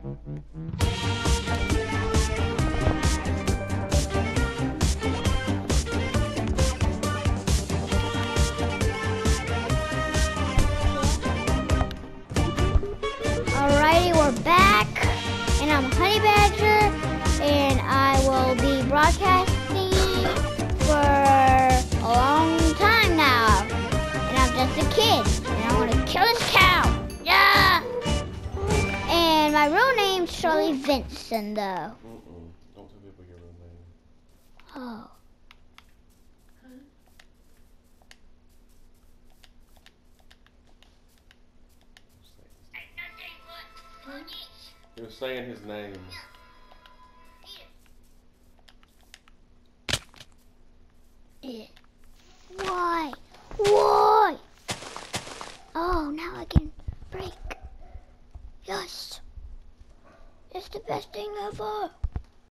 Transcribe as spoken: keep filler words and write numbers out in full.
Alrighty, we're back, and I'm Honey Badger, and I will be broadcasting for a long time now. And I'm just a kid, and I want to kill this cow. Yeah! And my real name's Shirley Vincent, though. Mm-mm. Don't tell people your real name. Oh. You're saying his name. Yeah. Why? Why? Oh, now I can break. Yes. It's the best thing ever.